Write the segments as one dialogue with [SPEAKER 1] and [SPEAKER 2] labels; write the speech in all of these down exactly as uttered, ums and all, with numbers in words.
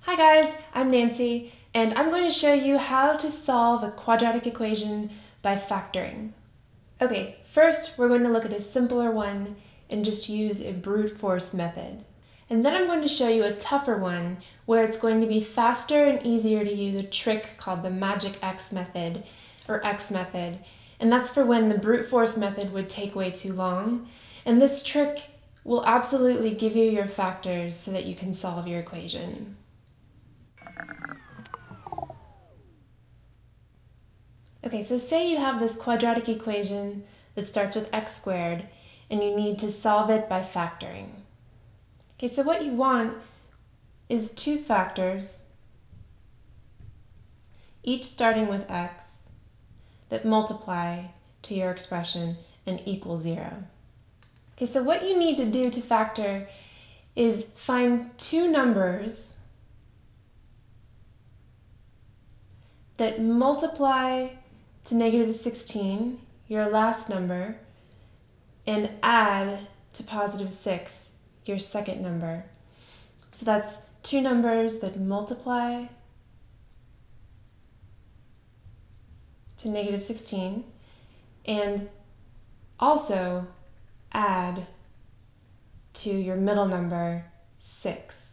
[SPEAKER 1] Hi guys, I'm Nancy, and I'm going to show you how to solve a quadratic equation by factoring. Okay, first we're going to look at a simpler one and just use a brute force method. And then I'm going to show you a tougher one where it's going to be faster and easier to use a trick called the magic X method, or X method. And that's for when the brute force method would take way too long. And this trick will absolutely give you your factors so that you can solve your equation. Okay, so say you have this quadratic equation that starts with x squared and you need to solve it by factoring. Okay, so what you want is two factors, each starting with x, that multiply to your expression and equal zero. Okay, so what you need to do to factor is find two numbers that multiply to negative sixteen, your last number, and add to positive six, your second number. So that's two numbers that multiply to negative sixteen and also add to your middle number, six.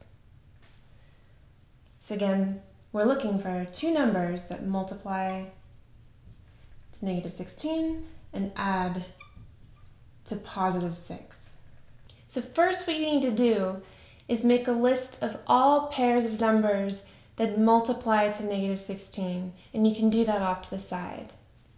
[SPEAKER 1] So again, we're looking for two numbers that multiply to negative sixteen and add to positive six. So first what you need to do is make a list of all pairs of numbers that multiply to negative sixteen, and you can do that off to the side.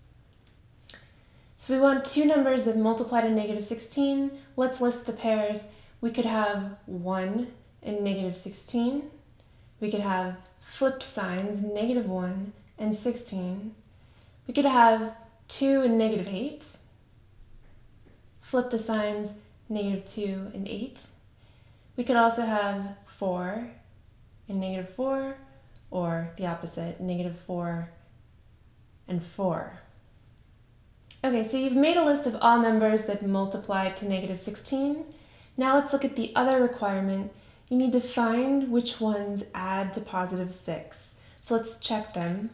[SPEAKER 1] So we want two numbers that multiply to negative sixteen. Let's list the pairs. We could have one and negative sixteen. We could have flipped signs, negative one and sixteen. We could have two and negative eight. Flip the signs, negative two and eight. We could also have four and negative four, or the opposite, negative four and four. Okay, so you've made a list of all numbers that multiply to negative sixteen. Now let's look at the other requirement. You need to find which ones add to positive six. So let's check them.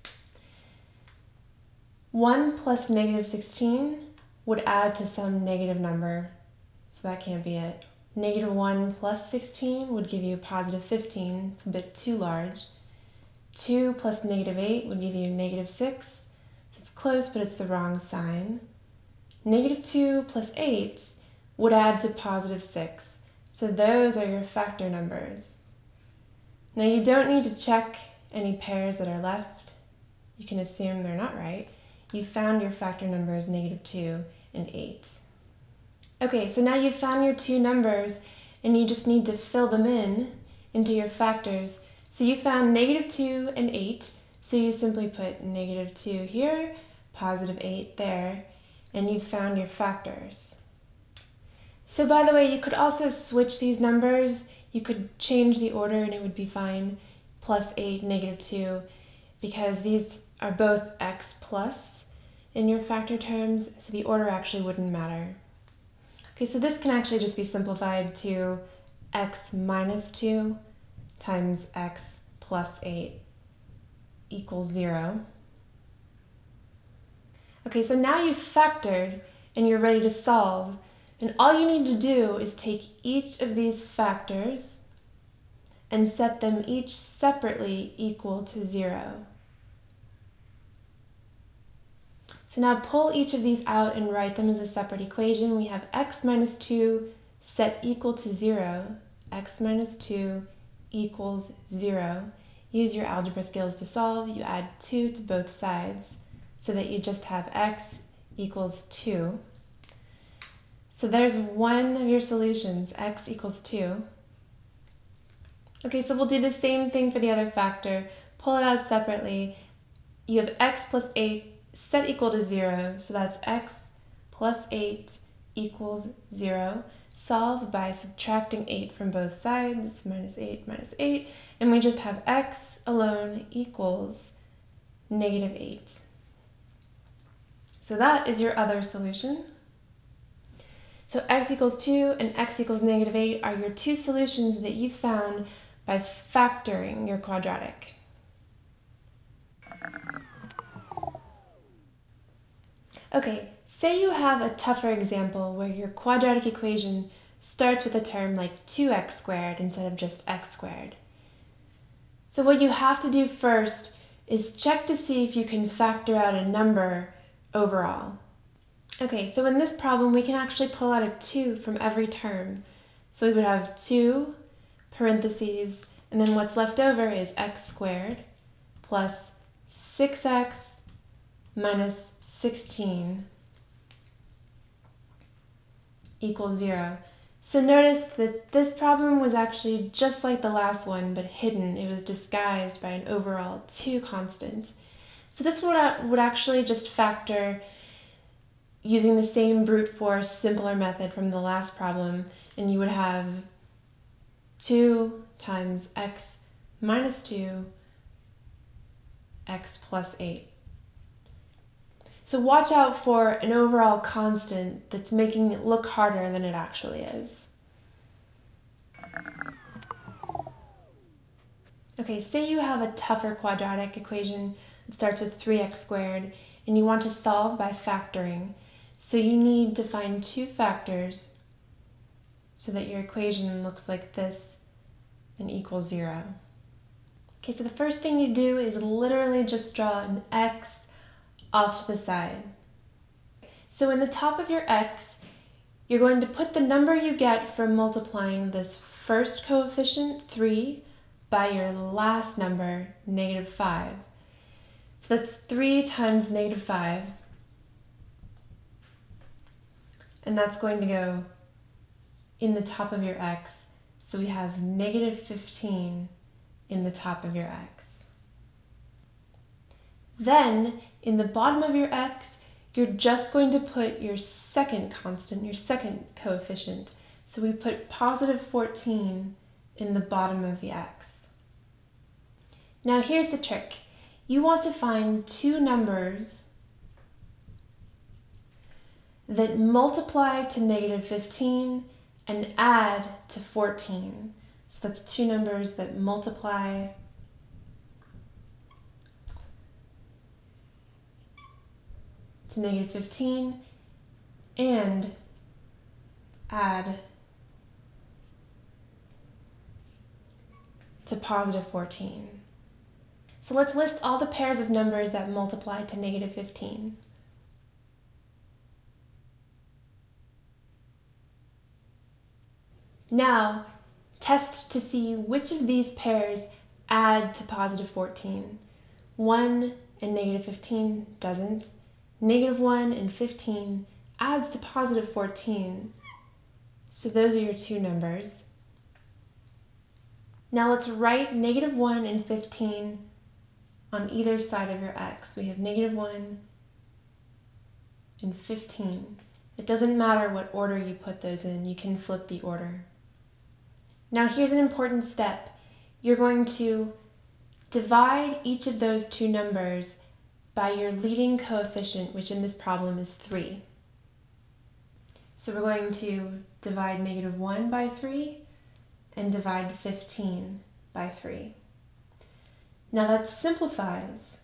[SPEAKER 1] one plus negative sixteen would add to some negative number, so that can't be it. Negative one plus sixteen would give you positive fifteen, it's a bit too large. two plus negative eight would give you negative six, so it's close but it's the wrong sign. Negative two plus eight would add to positive six, so those are your factor numbers. Now you don't need to check any pairs that are left. You can assume they're not right. You found your factor numbers negative two and eight. Okay, so now you've found your two numbers and you just need to fill them in into your factors. So you found negative two and eight, so you simply put negative two here, positive eight there, and you've found your factors. So by the way, you could also switch these numbers. You could change the order and it would be fine. Plus eight, negative two, because these are both x plus in your factor terms, so the order actually wouldn't matter. Okay, so this can actually just be simplified to x minus two times x plus eight equals zero. Okay, so now you've factored and you're ready to solve. And all you need to do is take each of these factors and set them each separately equal to zero. So now pull each of these out and write them as a separate equation. We have x minus two set equal to zero. X minus two equals zero. Use your algebra skills to solve. You add two to both sides so that you just have x equals two. So there's one of your solutions, x equals two. Okay, so we'll do the same thing for the other factor. Pull it out separately. You have x plus eight set equal to zero, so that's x plus eight equals zero. Solve by subtracting eight from both sides, minus eight, minus eight, and we just have x alone equals negative eight. So that is your other solution. So x equals two and x equals negative eight are your two solutions that you found by factoring your quadratic. Okay, say you have a tougher example where your quadratic equation starts with a term like two x squared instead of just x squared. So what you have to do first is check to see if you can factor out a number overall. Okay, so in this problem we can actually pull out a two from every term. So we would have two parentheses, and then what's left over is x squared plus six x minus sixteen equals zero. So notice that this problem was actually just like the last one, but hidden. It was disguised by an overall two constant. So this would, would actually just factor using the same brute force simpler method from the last problem, and you would have two times x minus two, x plus eight. So watch out for an overall constant that's making it look harder than it actually is. Okay, say you have a tougher quadratic equation that starts with three x squared and you want to solve by factoring. So you need to find two factors so that your equation looks like this and equals zero. Okay, so the first thing you do is literally just draw an x off to the side. So in the top of your x, you're going to put the number you get from multiplying this first coefficient, three, by your last number, negative five. So that's three times negative five. And that's going to go in the top of your x. So we have negative fifteen in the top of your x. Then, in the bottom of your x, you're just going to put your second constant, your second coefficient. So we put positive fourteen in the bottom of the x. Now here's the trick. You want to find two numbers that multiply to negative fifteen and add to fourteen. So that's two numbers that multiply to negative fifteen and add to positive fourteen. So let's list all the pairs of numbers that multiply to negative fifteen. Now, test to see which of these pairs add to positive fourteen. one and negative fifteen doesn't. Negative one and fifteen adds to positive fourteen. So those are your two numbers. Now let's write negative one and fifteen on either side of your x. We have negative one and fifteen. It doesn't matter what order you put those in, you can flip the order. Now here's an important step. You're going to divide each of those two numbers by your leading coefficient, which in this problem is three. So we're going to divide negative one by three and divide fifteen by three. Now that simplifies.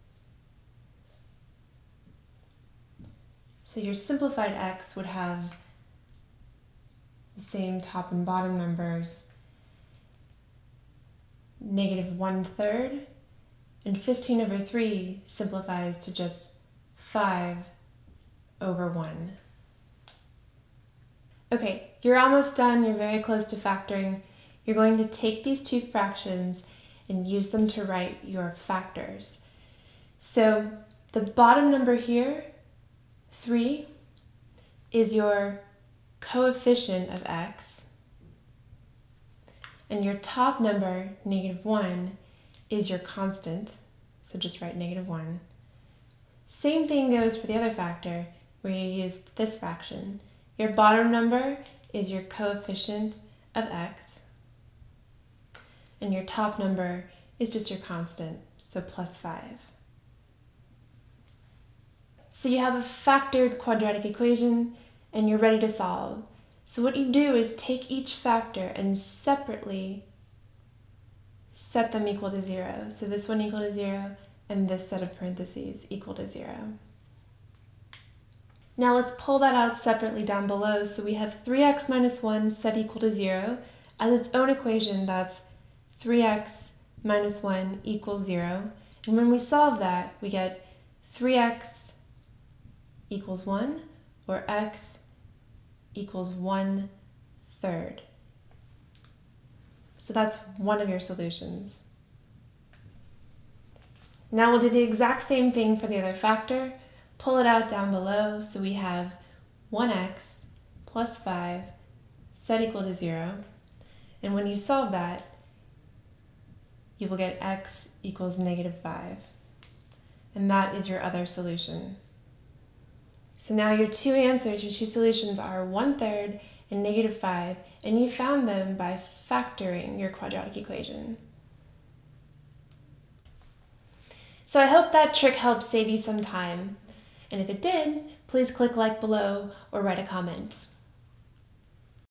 [SPEAKER 1] So your simplified x would have the same top and bottom numbers, negative one third, and fifteen over three simplifies to just five over one. Okay, you're almost done, you're very close to factoring. You're going to take these two fractions and use them to write your factors. So the bottom number here, three, is your coefficient of x, and your top number, negative one, is your constant, so just write negative one. Same thing goes for the other factor, where you use this fraction. Your bottom number is your coefficient of x, and your top number is just your constant, so plus five. So you have a factored quadratic equation, and you're ready to solve. So what you do is take each factor and separately set them equal to zero. So this one equal to zero, and this set of parentheses equal to zero. Now let's pull that out separately down below. So we have three x minus one set equal to zero. As its own equation, that's three x minus one equals zero. And when we solve that, we get three x equals one, or x equals one third. So that's one of your solutions. Now we'll do the exact same thing for the other factor. Pull it out down below. So we have one x plus five set equal to zero. And when you solve that, you will get x equals negative five. And that is your other solution. So now your two answers, your two solutions are one third and negative five, and you found them by factoring your quadratic equation. So I hope that trick helped save you some time. And if it did, please click like below or write a comment.